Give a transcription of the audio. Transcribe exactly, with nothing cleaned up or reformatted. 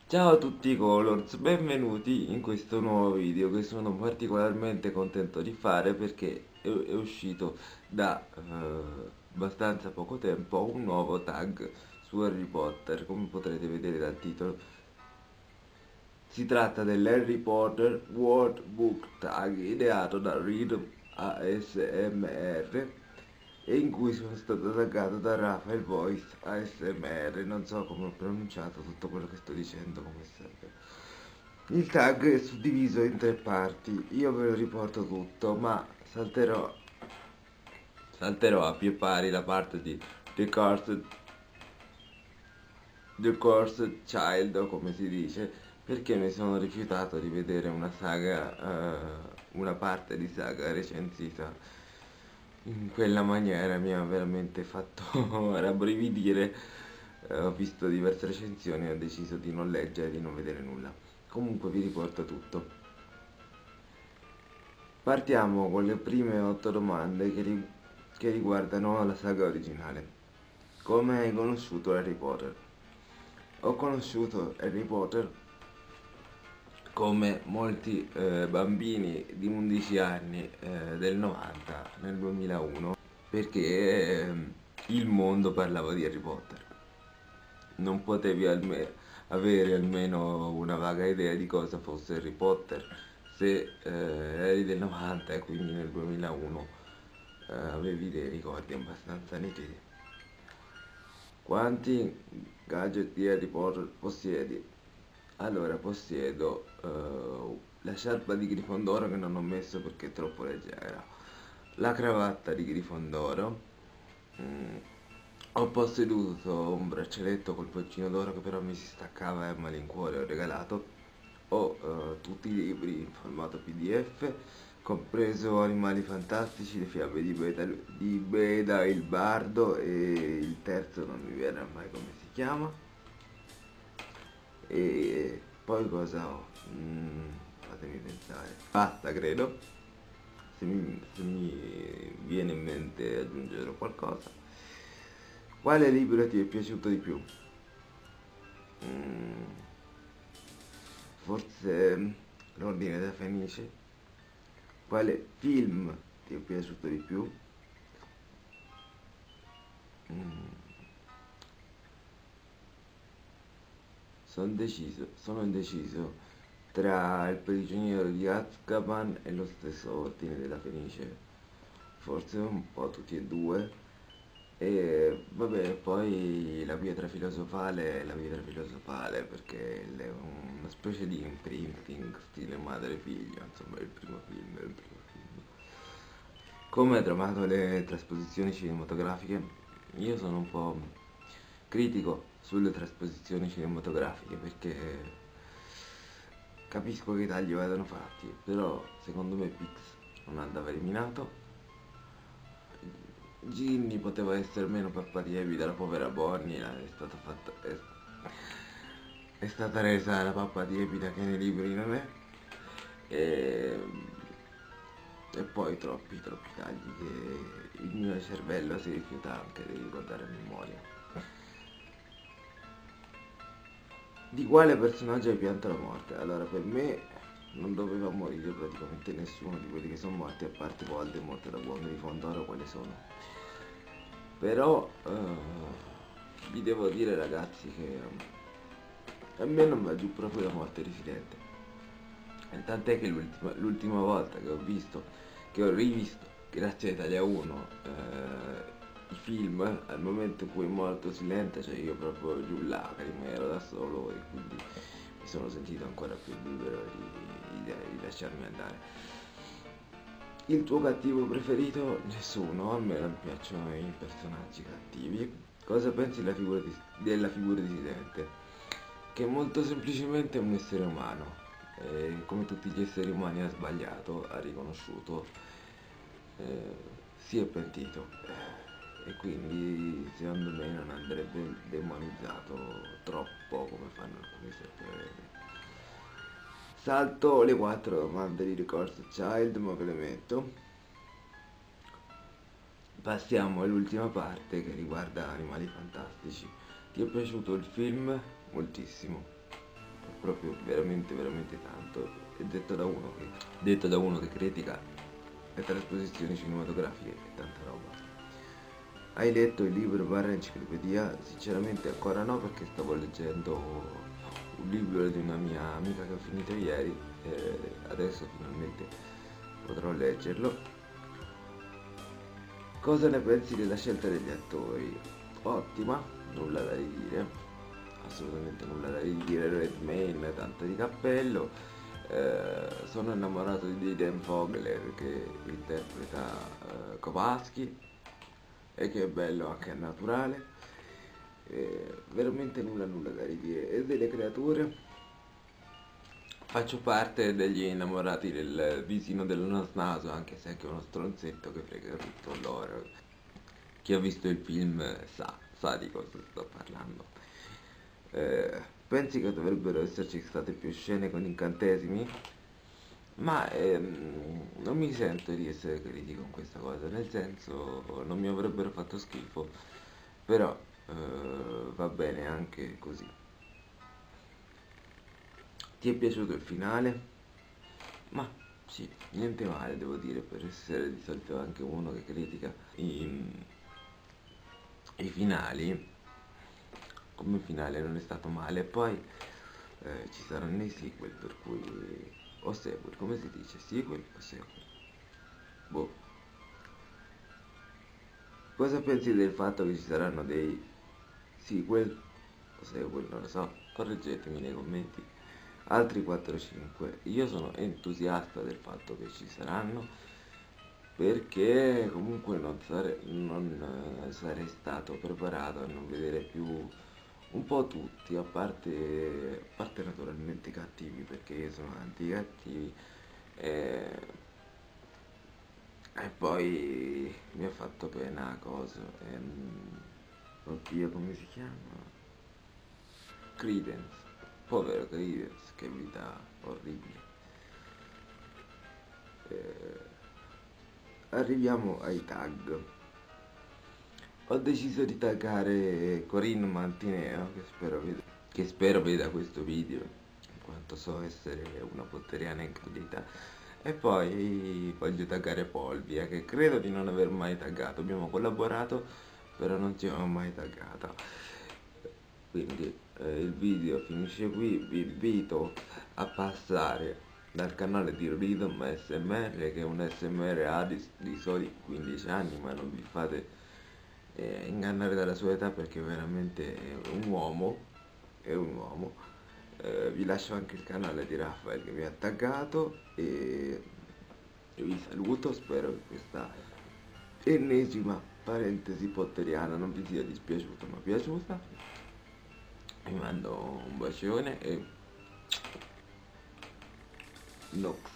Ciao a tutti Colors, benvenuti in questo nuovo video che sono particolarmente contento di fare perché è, è uscito da eh, abbastanza poco tempo un nuovo tag su Harry Potter, come potrete vedere dal titolo. Si tratta dell'Harry Potter World Book Tag ideato da Rhythm A S M R e in cui sono stato taggato da Rafael Voice A S M R. Non so come ho pronunciato tutto quello che sto dicendo, come sempre. Il tag è suddiviso in tre parti, io ve lo riporto tutto, ma salterò, salterò a pie pari la parte di The Cursed, The Cursed Child, o come si dice, perché mi sono rifiutato di vedere una saga, eh, una parte di saga recensita in quella maniera. Mi ha veramente fatto rabbrividire. Eh, ho visto diverse recensioni e ho deciso di non leggere, di non vedere nulla. Comunque vi riporto tutto. Partiamo con le prime otto domande che, ri- che riguardano la saga originale. Come hai conosciuto Harry Potter? Ho conosciuto Harry Potter come molti eh, bambini di undici anni eh, del novanta, nel duemilauno, perché ehm, il mondo parlava di Harry Potter. Non potevi alme- avere almeno una vaga idea di cosa fosse Harry Potter se eh, eri del novanta e quindi nel duemilauno eh, avevi dei ricordi abbastanza nitidi. Quanti gadget di Harry Potter possiedi? Allora, possiedo eh, la sciarpa di Grifondoro che non ho messo perché è troppo leggera, la cravatta di Grifondoro, mm, ho posseduto un braccialetto col pulcino d'oro che però mi si staccava e a malincuore ho regalato, ho eh, tutti i libri in formato P D F, compreso Animali Fantastici, le fiabe di Beda, di Beda il Bardo e il terzo non mi viene mai come si chiama. E poi cosa ho? Mm, fatemi pensare. Basta, credo. Se mi, se mi viene in mente aggiungerò qualcosa. Quale libro ti è piaciuto di più? Mm, forse mm, L'Ordine della Fenice. Quale film ti è piaciuto di più? Mm, sono deciso, sono indeciso tra Il prigioniero di Azkaban e lo stesso Ordine della Fenice. Forse un po' tutti e due. E vabbè, poi la pietra filosofale è la pietra filosofale perché è una specie di imprinting stile madre-figlio, insomma, è il primo film, è il primo film. Come hai trovato le trasposizioni cinematografiche? Io sono un po' critico sulle trasposizioni cinematografiche perché capisco che i tagli vadano fatti, però secondo me Pix non andava eliminato. Ginny poteva essere meno pappa della povera Bonnie, è stata fatta, è, è stata resa la pappa tiepida che nei libri non è. E, e poi troppi, troppi tagli che il mio cervello si rifiuta anche di ricordare a memoria. Di quale personaggio hai pianto la morte? Allora, per me non doveva morire praticamente nessuno di quelli che sono morti, a parte Voldemort da Uomini di Fondoro, quali sono. Però eh, vi devo dire ragazzi che a me non va giù proprio la morte risidente. E tant'è che l'ultima, l'ultima volta che ho visto, che ho rivisto, grazie a Italia uno, eh, i film, al momento in cui è morto Silente, cioè io proprio giù lacrime, ero da solo e quindi mi sono sentito ancora più libero di, di, di lasciarmi andare. Il tuo cattivo preferito? Nessuno, a me non piacciono i personaggi cattivi. Cosa pensi della figura di, della figura dissidente? Che molto semplicemente è un essere umano. E come tutti gli esseri umani ha sbagliato, ha riconosciuto, eh, si è pentito. Eh, e quindi secondo me non andrebbe demonizzato troppo come fanno alcuni serpi. Salto le quattro domande di The Cursed Child, ma ve le metto. Passiamo all'ultima parte che riguarda Animali Fantastici. Ti è piaciuto il film? Moltissimo. proprio veramente veramente tanto, e detto da uno che, detto da uno che critica le trasposizioni cinematografiche e tanta roba. Hai letto il libro barra enciclopedia? Sinceramente ancora no, perché stavo leggendo un libro di una mia amica che ho finito ieri e adesso finalmente potrò leggerlo. Cosa ne pensi della scelta degli attori? Ottima, nulla da ridire, assolutamente nulla da ridire. Redmayne, tanto di cappello. Eh, sono innamorato di Dan Fogler che interpreta eh, Kowalski e che è bello anche al naturale. Eh, veramente nulla nulla da ridire. E delle creature? Faccio parte degli innamorati del visino del naso, anche se è anche uno stronzetto che frega tutto l'oro. Chi ha visto il film sa, sa di cosa sto parlando. Eh, pensi che dovrebbero esserci state più scene con incantesimi? Ma ehm, non mi sento di essere critico con questa cosa, nel senso non mi avrebbero fatto schifo, però eh, va bene anche così. Ti è piaciuto il finale? Ma sì, niente male devo dire, per essere di solito anche uno che critica i, i finali. Come finale non è stato male. Poi eh, ci saranno i sequel, per cui o sequel, come si dice? Sequel o sequel? Boh. Cosa pensi del fatto che ci saranno dei sequel o sequel? Non lo so, correggetemi nei commenti. Altri quattro cinque. Io sono entusiasta del fatto che ci saranno, perché comunque non, sare- non eh, sarei stato preparato a non vedere più un po' tutti, a parte, a parte naturalmente i cattivi, perché io sono anti-cattivi. E, e poi mi ha fatto pena cosa. ehm, oddio, come si chiama? Credence. Povero Credence, che vita orribile. Eh, arriviamo ai tag. Ho deciso di taggare Corinne Mantineo, che spero veda, che spero veda questo video, in quanto so essere una potteriana incredita. E poi voglio taggare Polvia, che credo di non aver mai taggato. Abbiamo collaborato, però non ci abbiamo mai taggato. Quindi eh, il video finisce qui. Vi invito a passare dal canale di Rhythm A S M R, che è un A S M R A di, di soli quindici anni, ma non vi fate eh, ingannare dalla sua età, perché veramente è un uomo, è un uomo. Eh, vi lascio anche il canale di Raffaele che mi ha taggato e vi saluto, spero che questa ennesima parentesi potteriana non vi sia dispiaciuta ma piaciuta. Vi mando un bacione e Nox.